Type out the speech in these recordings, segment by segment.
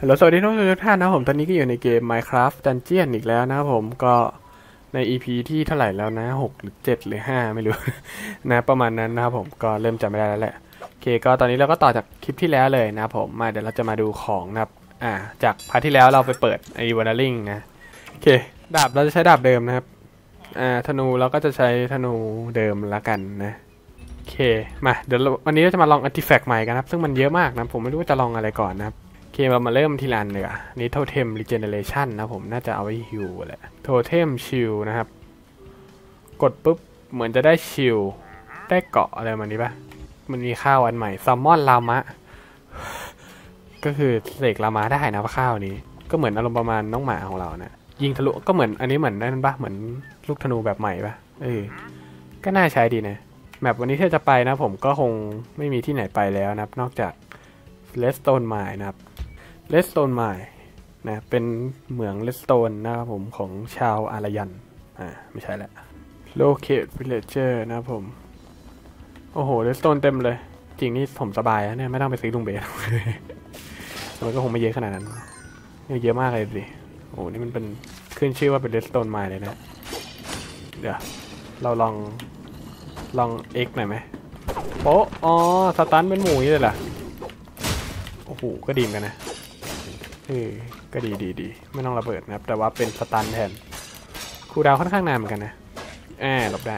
แล้วสวัสดีทุกท่านนะผมตอนนี้ก็อยู่ในเกม Minecraft Dungeon อีกแล้วนะผมก็ใน EP ที่เท่าไหร่แล้วนะ6หรือ7หรือ5ไม่รู้ นะประมาณนั้นนะครับผมก็เริ่มจำไม่ได้แล้วแหละโอเคก็ตอนนี้เราก็ต่อจากคลิปที่แล้วเลยนะผมมาเดี๋ยวเราจะมาดูของนะครับจากพาร์ทที่แล้วเราไปเปิดไอ้วานาริงนะโอเคดาบเราจะใช้ดาบเดิมนะครับธนูเราก็จะใช้ธนูเดิมละกันนะโอเคมาเดี๋ยววันนี้เราจะมาลองอาร์ติแฟกต์ใหม่กันครับซึ่งมันเยอะมากนะผมไม่รู้ว่าจะลองอะไรก่อนนะครับโอเคเรามาเริ่มทีละอันเลยนี่โทเทมรีเจเนเรชันนะผมน่าจะเอาไว้ฮิวแหละโทเทมชิลนะครับกดปุ๊บเหมือนจะได้ชิลได้เกาะอะไรมานี้ปะมันมีข้าวอันใหม่ซัมมอนลามะก็คือเสกลามะได้นะว่าข้าวนี้ก็เหมือนอารมณ์ประมาณน้องหมาของเรานะยิงทะลุก็เหมือนอันนี้เหมือนนั่นปะเหมือนลูกธนูแบบใหม่ปะก็น่าใช้ดีนะแมปวันนี้ที่จะไปนะผมก็คงไม่มีที่ไหนไปแล้วนะครับนอกจากเลสโตนไมน์นะครับเลสโตนไมน์นะเป็นเหมืองเลสโตนนะครับผมของชาวอารยันไม่ใช่แหละโลเคทวิลเลเจอร์นะครับผมโอ้โหเลสโตนเต็มเลยจริงนี่ผมสบายนะเนี่ยไม่ต้องไปซื้อลุงเบส มันก็คงไม่เยอะขนาดนั้นเยอะมากเลยดิโอ้นี่มันเป็นขึ้นชื่อว่าเป็นเลสโตนไมน์เลยนะเดี๋ยวเราลองเอ็กหน่อยไหมโป๊ะอ๋อสตันเป็นหมูนี่เลยล่ะโอ้โหก็ดีเหมือนกันนะก็ดีไม่ต้องระเบิดนะครับแต่ว่าเป็นสตันแทนคูลดาวน์ค่อนข้างนานเหมือนกันนะหลบได้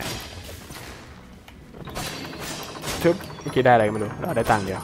ชุบเมื่อกี้ได้อะไรไม่รู้เราได้ตังค์เดียว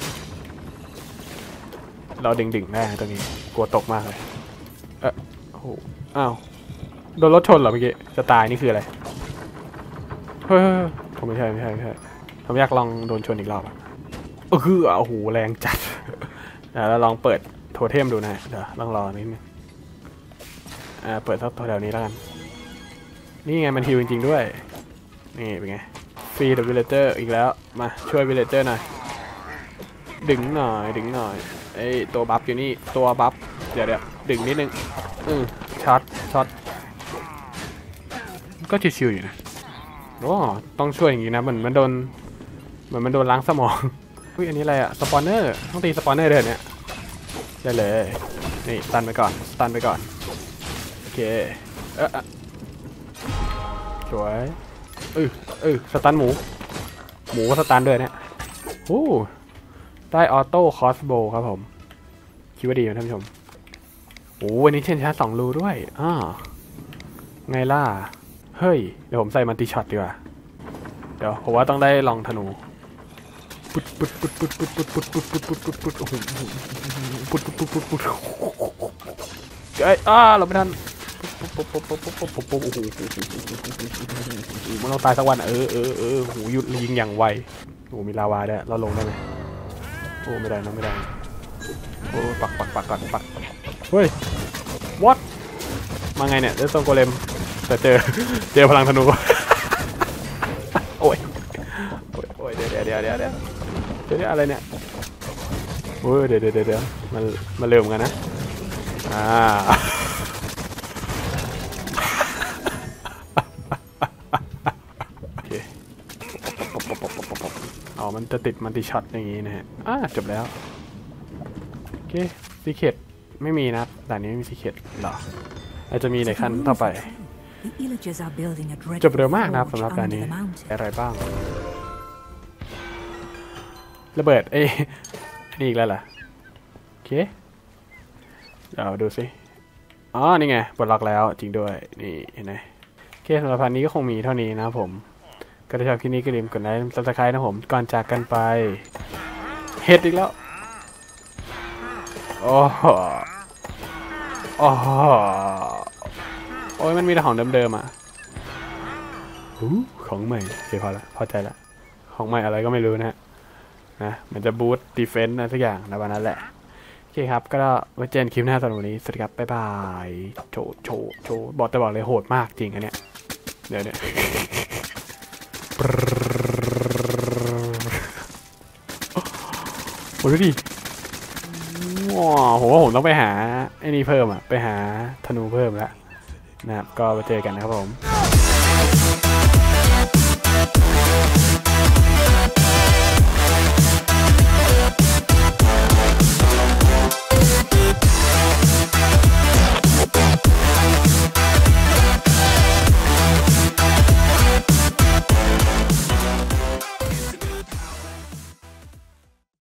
เราดึงได้ตรงนี้กลัวตกมากเลยโอ้โหอ้าวโดนรถชนเหรอเมื่อกี้จะตายนี่คืออะไรเฮ้ยผมไม่ใช่ผมอยากลองโดนชนอีกรอบโอ้โหแรงจัดแล้วลองเปิดโทเทมดูนะเดี๋ยวลองรอนิดนึงเปิดสักแถวนี้แล้วกันนี่ไงมันฮิวจริงๆด้วยนี่เป็นไงฟรีกับวิลเลเจอร์อีกแล้วมาช่วยวิลเลเจอร์หน่อยดึงหน่อยตัวบัฟอยู่นี่ตัวบัฟเดี๋ยวดึงนิดนึงช็อตก็ชิวๆอยู่นะโอ้ต้องช่วยอย่างนี้นะเหมือนมันโดนล้างสมองอันนี้อะไรอะสปอนเนอร์ต้องตีสปอนเนอร์เดินเนี่ยได้เลยนี่สตันไปก่อนโอเคสวยสตันหมูก็สตันด้วยเนี่ยได้ออโต้คอสโบครับผมคิดว่าดีนะท่านผู้ชมวันนี้เช่นชาร์จ2 รูด้วยไงล่ะเฮ้ยเดี๋ยวผมใส่มันติช็อตดีกว่าเดี๋ยวผมว่าต้องได้ลองธนูปุ๊ดเราไม่ทันมันต้องตายสักวันหูยุดยิงอย่างไวมีลาวาด้วยเราลงได้ไหมไม่ได้ปักก่อนเฮ้ย what มาไงเนี่ยเดี๋ยวส่งโกเลมแต่เจอพลังธนูโอ้ยเดี๋ยวอะไรเนี่ยเดี๋ยวมันเริ่มกันนะโอเคมันจะติดมันติช็อตอย่างนี้นะฮะจบแล้วโอเคซีเคร็ตไม่มีนะด่านนี้ไม่มีซีเคร็ตหรออาจจะมีในขั้นต่อไปจบเร็วมากนะครับสำหรับด่านนี้อะไรบ้างระเบิดนี่อีกแล้วล่ะโอเคเดี๋ยวดูสินี่ไงปลดล็อกแล้วจริงด้วยนี่เห็นไหมโอเคสำหรับพันนี้ก็คงมีเท่านี้นะผมก็ถ้าชอบคลิปนี้ก็อย่าลืมกดไลค์ซับสไครต์นะผมก่อนจากกันไปเฮ็ดอีกแล้วโอ้ยมันมีแต่ของเดิมของใหม่โอเคพอใจละของใหม่อะไรก็ไม่รู้นะมันจะบูสต์ดีเฟนส์นะทุกอย่างในวันนั้นแหละโอเคครับก็ไว้เจอกันคลิปหน้าสำหรับวันนี้สวัสดีครับบ๊ายบายโชว์บอกเลยโหดมากจริงอันเนี้ยเดี๋ยวโอ้ยดูดิผมต้องไปหาไอ้นี่เพิ่มไปหาธนูเพิ่มแล้วนะครับก็ไปเจอกันนะครับผม